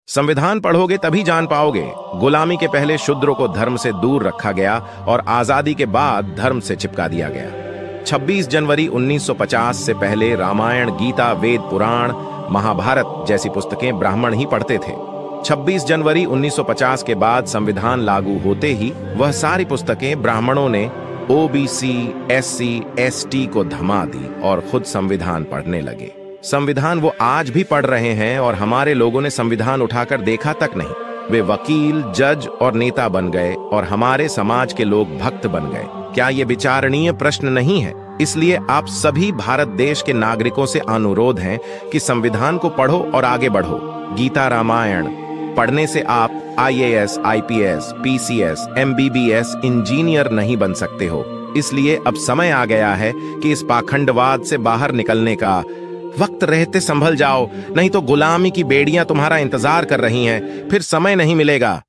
संविधान पढ़ोगे तभी जान पाओगे। गुलामी के पहले शूद्रों को धर्म से दूर रखा गया और आजादी के बाद धर्म से चिपका दिया गया। 26 जनवरी 1950 से पहले रामायण, गीता, वेद, पुराण, महाभारत जैसी पुस्तकें ब्राह्मण ही पढ़ते थे। 26 जनवरी 1950 के बाद संविधान लागू होते ही वह सारी पुस्तकें ब्राह्मणों ने ओबीसी, एससी, एसटी को धमा दी और खुद संविधान पढ़ने लगे। संविधान वो आज भी पढ़ रहे हैं और हमारे लोगों ने संविधान उठाकर देखा तक नहीं। वे वकील, जज और नेता बन गए और हमारे समाज के लोग भक्त बन गए। क्या ये विचारणीय प्रश्न नहीं है? इसलिए आप सभी भारत देश के नागरिकों से अनुरोध है कि संविधान को पढ़ो और आगे बढ़ो। गीता, रामायण पढ़ने से आप IAS, IPS, PCS, MBBS engineer नहीं बन सकते हो। इसलिए अब समय आ गया है कि इस पाखंडवाद से बाहर निकलने का। वक्त रहते संभल जाओ, नहीं तो गुलामी की बेड़ियां तुम्हारा इंतजार कर रही हैं, फिर समय नहीं मिलेगा।